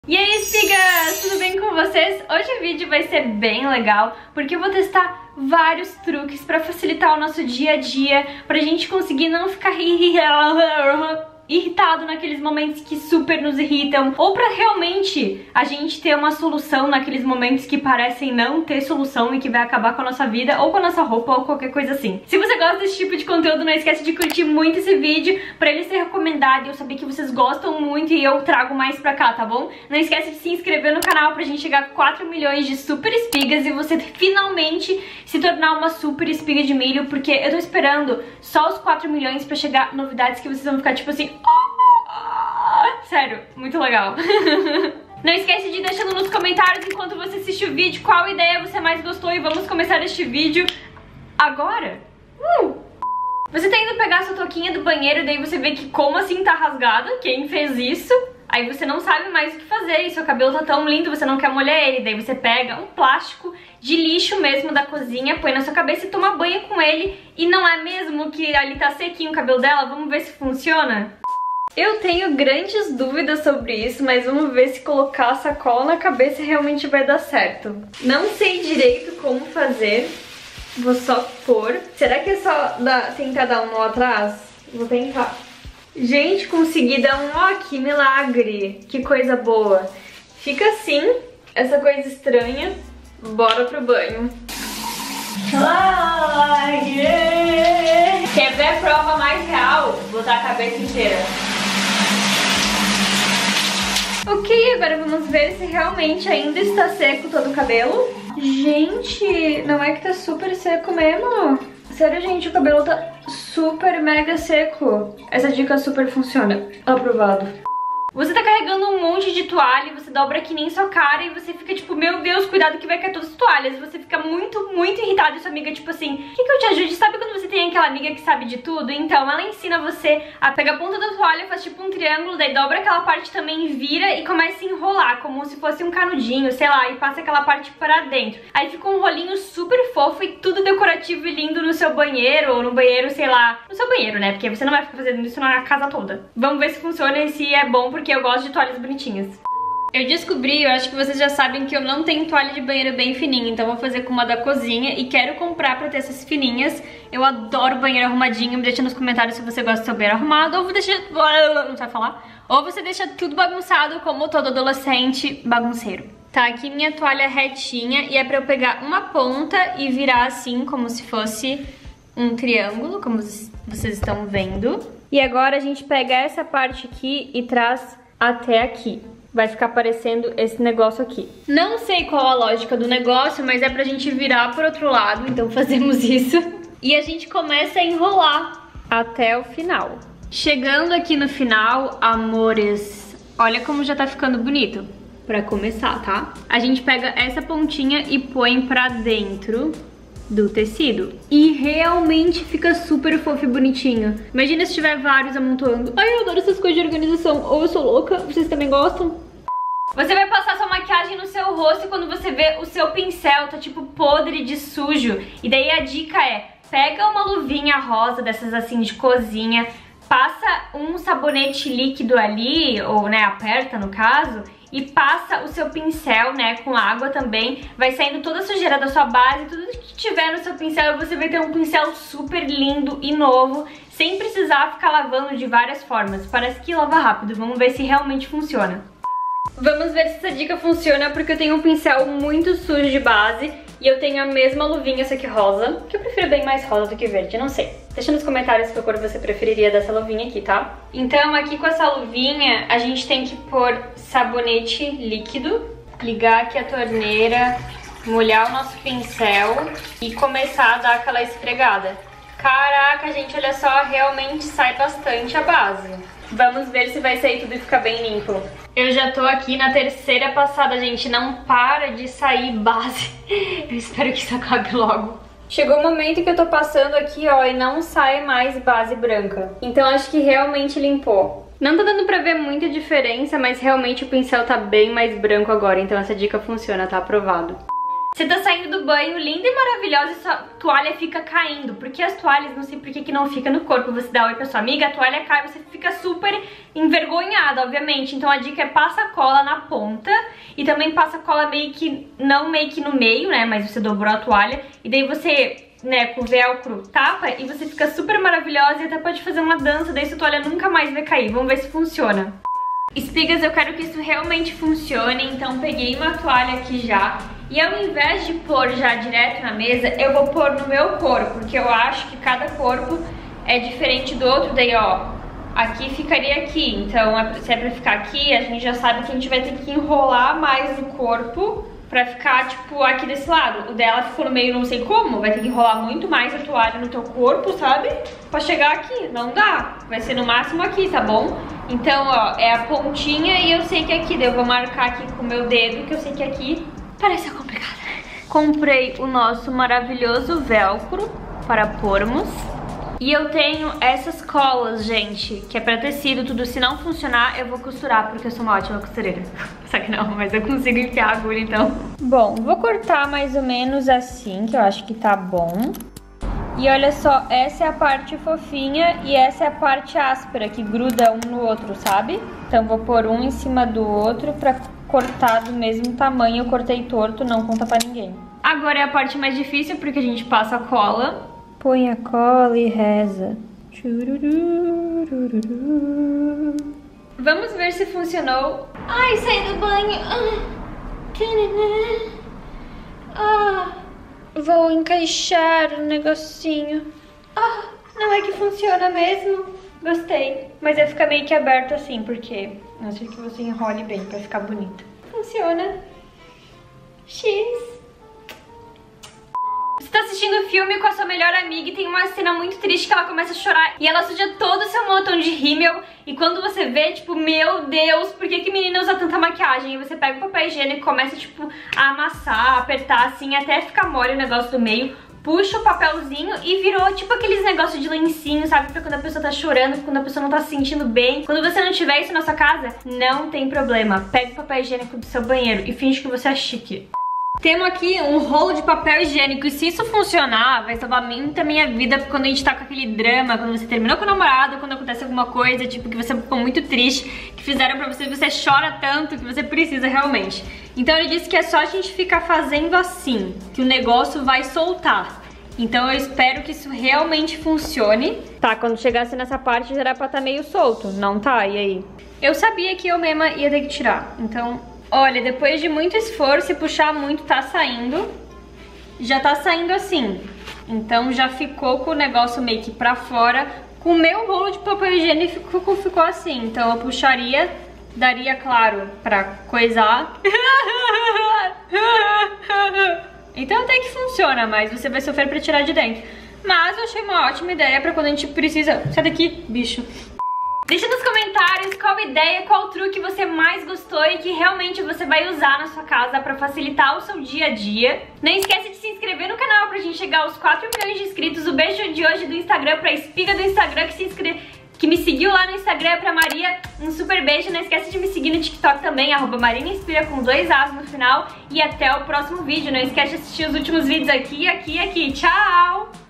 E aí, espigas! Tudo bem com vocês? Hoje o vídeo vai ser bem legal, porque eu vou testar vários truques pra facilitar o nosso dia a dia, pra gente conseguir não ficar irritado naqueles momentos que super nos irritam, ou pra realmente a gente ter uma solução naqueles momentos que parecem não ter solução e que vai acabar com a nossa vida, ou com a nossa roupa, ou qualquer coisa assim. Se você gosta desse tipo de conteúdo, não esquece de curtir muito esse vídeo pra ele ser recomendado e eu saber que vocês gostam muito e eu trago mais pra cá, tá bom? Não esquece de se inscrever no canal pra gente chegar a 4 milhões de super espigas e você finalmente se tornar uma super espiga de milho, porque eu tô esperando só os 4 milhões pra chegar novidades que vocês vão ficar tipo assim... Sério, muito legal. Não esquece de ir deixando nos comentários enquanto você assiste o vídeo qual ideia você mais gostou e vamos começar este vídeo agora. Você tá indo pegar a sua touquinha do banheiro e daí você vê que como assim tá rasgada? Quem fez isso? Aí você não sabe mais o que fazer e seu cabelo tá tão lindo, você não quer molhar ele. Daí você pega um plástico de lixo mesmo da cozinha, põe na sua cabeça e toma banho com ele. E não é mesmo que ali tá sequinho o cabelo dela? Vamos ver se funciona? Eu tenho grandes dúvidas sobre isso, mas vamos ver se colocar a sacola na cabeça realmente vai dar certo. Não sei direito como fazer, vou só pôr. Será que é só tentar dar um nó atrás? Vou tentar. Gente, consegui dar um nó, que milagre, que coisa boa. Fica assim, essa coisa estranha, bora pro banho. Quer ver a prova mais real? Botar a cabeça inteira. Ok, agora vamos ver se realmente ainda está seco todo o cabelo. Gente, não é que tá super seco mesmo? Sério, gente, o cabelo tá super mega seco. Essa dica super funciona. Aprovado. Você tá carregando um monte de toalha, você dobra que nem sua cara e você fica tipo, meu Deus, cuidado que vai cair todas as toalhas. Você fica muito irritado e sua amiga tipo assim, quer que eu te ajude? Sabe quando você tem aquela amiga que sabe de tudo? Então ela ensina você a pegar a ponta da toalha, faz tipo um triângulo, daí dobra aquela parte também, vira e começa a enrolar, como se fosse um canudinho, sei lá, e passa aquela parte para dentro. Aí fica um rolinho super fofo e tudo decorativo e lindo no seu banheiro, ou no banheiro, sei lá, no seu banheiro, né? Porque você não vai ficar fazendo isso na casa toda. Vamos ver se funciona e se é bom, porque eu gosto de toalhas bonitinhas. Eu descobri, eu acho que vocês já sabem que eu não tenho toalha de banheiro bem fininha, então vou fazer com uma da cozinha e quero comprar pra ter essas fininhas. Eu adoro banheiro arrumadinho, me deixa nos comentários se você gosta do seu banheiro arrumado, ou deixa... não sabe falar? Ou você deixa tudo bagunçado como todo adolescente bagunceiro. Tá, aqui minha toalha retinha e é pra eu pegar uma ponta e virar assim, como se fosse um triângulo, como vocês estão vendo. E agora a gente pega essa parte aqui e traz até aqui. Vai ficar aparecendo esse negócio aqui. Não sei qual a lógica do negócio, mas é pra gente virar pro outro lado, então fazemos isso. E a gente começa a enrolar até o final. Chegando aqui no final, amores, olha como já tá ficando bonito. Pra começar, tá? A gente pega essa pontinha e põe pra dentro do tecido. E realmente fica super fofo e bonitinho. Imagina se tiver vários amontoando. Ai, eu adoro essas coisas de organização. Ou eu sou louca, vocês também gostam? Você vai passar sua maquiagem no seu rosto e quando você vê o seu pincel tá tipo podre de sujo. E daí a dica é, pega uma luvinha rosa dessas assim de cozinha, passa um sabonete líquido ali, ou né, aperta no caso, e passa o seu pincel, né, com água também, vai saindo toda a sujeira da sua base, tudo que tiver no seu pincel, você vai ter um pincel super lindo e novo, sem precisar ficar lavando de várias formas. Parece que lava rápido, vamos ver se realmente funciona. Vamos ver se essa dica funciona, porque eu tenho um pincel muito sujo de base e eu tenho a mesma luvinha, essa aqui rosa, que eu prefiro bem mais rosa do que verde, não sei. Deixa nos comentários qual cor você preferiria dessa luvinha aqui, tá? Então aqui com essa luvinha a gente tem que pôr sabonete líquido, ligar aqui a torneira, molhar o nosso pincel e começar a dar aquela esfregada. Caraca, gente, olha só, realmente sai bastante a base. Vamos ver se vai sair tudo e ficar bem limpo. Eu já tô aqui na terceira passada, gente, não para de sair base. Eu espero que isso acabe logo. Chegou o momento que eu tô passando aqui, ó, e não sai mais base branca. Então acho que realmente limpou. Não tá dando pra ver muita diferença, mas realmente o pincel tá bem mais branco agora, então essa dica funciona, tá aprovado. Você tá saindo do banho linda e maravilhosa e sua toalha fica caindo. Porque as toalhas, não sei por que não fica no corpo. Você dá oi pra sua amiga, a toalha cai, você fica super envergonhada, obviamente. Então a dica é passa cola na ponta e também passa cola meio que, não meio que no meio, né, mas você dobrou a toalha. E daí você, né, com o velcro tapa e você fica super maravilhosa e até pode fazer uma dança, daí sua toalha nunca mais vai cair. Vamos ver se funciona. Espigas, eu quero que isso realmente funcione, então peguei uma toalha aqui já. E ao invés de pôr já direto na mesa, eu vou pôr no meu corpo, porque eu acho que cada corpo é diferente do outro. Daí, ó, aqui ficaria aqui. Então, se é pra ficar aqui, a gente já sabe que a gente vai ter que enrolar mais no corpo pra ficar, tipo, aqui desse lado. O dela ficou no meio, não sei como, vai ter que enrolar muito mais a toalha no teu corpo, sabe? Pra chegar aqui, não dá. Vai ser no máximo aqui, tá bom? Então, ó, é a pontinha e eu sei que é aqui. Daí eu vou marcar aqui com o meu dedo, que eu sei que aqui parece complicado. Comprei o nosso maravilhoso velcro para pormos. E eu tenho essas colas, gente, que é pra tecido, tudo. Se não funcionar, eu vou costurar, porque eu sou uma ótima costureira. Só que não, mas eu consigo enfiar a agulha, então. Bom, vou cortar mais ou menos assim, que eu acho que tá bom. E olha só, essa é a parte fofinha e essa é a parte áspera, que gruda um no outro, sabe? Então vou pôr um em cima do outro pra cortar do mesmo tamanho. Eu cortei torto, não conta pra ninguém. Agora é a parte mais difícil, porque a gente passa a cola. Põe a cola e reza. Vamos ver se funcionou. Ai, saí do banho. Vou encaixar o negocinho. Não é que funciona mesmo. Gostei. Mas vai ficar meio que aberto assim, porque não sei que você enrole bem pra ficar bonito. Funciona. X. Você tá assistindo o filme com a sua melhor amiga e tem uma cena muito triste que ela começa a chorar e ela suja todo o seu moletom de rímel e quando você vê, tipo, meu Deus, por que menina usa tanta maquiagem? E você pega o papel higiênico e começa, tipo, a amassar, a apertar assim, até ficar mole o negócio do meio, puxa o papelzinho e virou, tipo, aqueles negócios de lencinho, sabe? Pra quando a pessoa tá chorando, quando a pessoa não tá se sentindo bem. Quando você não tiver isso na sua casa, não tem problema. Pega o papel higiênico do seu banheiro e finge que você é chique. Temos aqui um rolo de papel higiênico e se isso funcionar, vai salvar muito a minha vida quando a gente tá com aquele drama, quando você terminou com o namorado, quando acontece alguma coisa, tipo, que você ficou muito triste, que fizeram pra você, você chora tanto que você precisa realmente. Então ele disse que é só a gente ficar fazendo assim, que o negócio vai soltar. Então eu espero que isso realmente funcione. Tá, quando chegasse nessa parte já era pra tá meio solto, não tá? E aí? Eu sabia que eu mesma ia ter que tirar, então... Olha, depois de muito esforço e puxar muito, tá saindo. Já tá saindo assim. Então já ficou com o negócio meio que pra fora. Com o meu rolo de papel higiênico ficou assim. Então eu puxaria, daria, claro, pra coisar. Então até que funciona, mas você vai sofrer pra tirar de dentro. Mas eu achei uma ótima ideia pra quando a gente precisa... Sai daqui, bicho. Deixa nos comentários qual ideia, qual truque você mais gostou e que realmente você vai usar na sua casa pra facilitar o seu dia a dia. Não esquece de se inscrever no canal pra gente chegar aos 4 milhões de inscritos. O beijo de hoje do Instagram pra espiga do Instagram que me seguiu lá no Instagram, pra Maria. Um super beijo. Não esquece de me seguir no TikTok também, @MarinaInspira com 2 As no final. E até o próximo vídeo. Não esquece de assistir os últimos vídeos aqui. Tchau!